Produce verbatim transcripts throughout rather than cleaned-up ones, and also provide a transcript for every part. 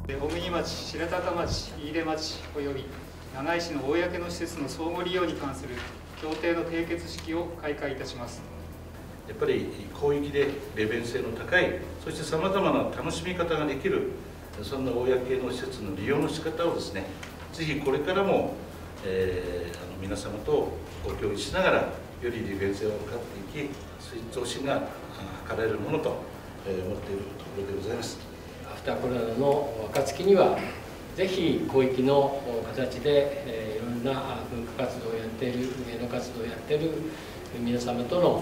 小国町、白鷹町、飯豊町および長井市の公の施設の相互利用に関する協定の締結式を開会いたします。 やっぱり広域で利便性の高い、そしてさまざまな楽しみ方ができる、そんな公の施設の利用の仕方をですね、ぜひこれからも、えー、あの皆様とご協議しながら、より利便性を図っていき、増進が図られるものと思っているところでございます。 アフターコロナの暁には、ぜひ広域の形で、えー、いろんな文化活動をやっている、芸能活動をやっている皆様との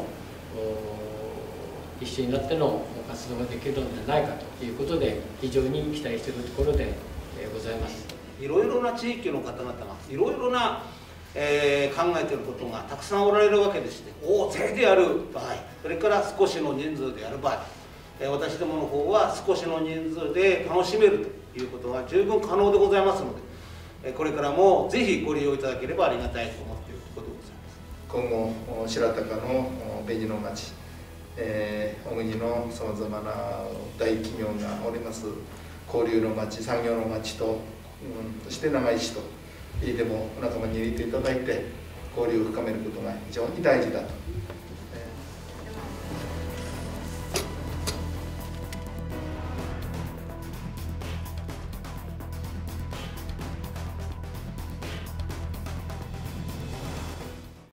一緒になっての活動ができるのではないかということで、非常に期待しているところでございます。 いろいろな地域の方々がいろいろな、えー、考えていることがたくさんおられるわけでして、大勢でやる場合、それから少しの人数でやる場合、えー、私どもの方は少しの人数で楽しめるということが十分可能でございますので、えー、これからもぜひご利用いただければありがたいと思っているところでございます。 今後白鷹の紅の町、えー、小国のさまざまな大企業がおります交流の町、産業の町と、うん、そして長井市と飯豊もお仲間に入れていただいて交流を深めることが非常に大事だと